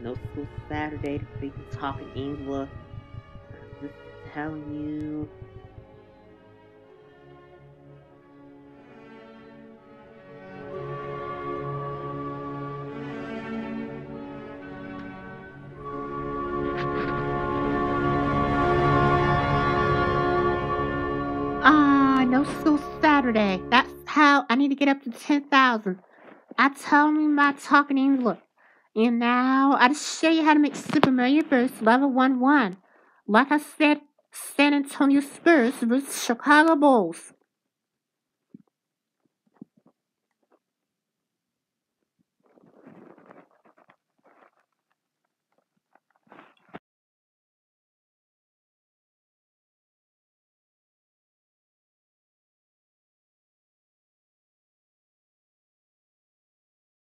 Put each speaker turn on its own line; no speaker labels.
No school Saturday to be talking English. Just telling you. No school Saturday. That's how I need to get up to 10,000. I told me about talking English. And now I just show you how to make Super Mario Bros. Level 1-1. Like I said, San Antonio Spurs versus Chicago Bulls.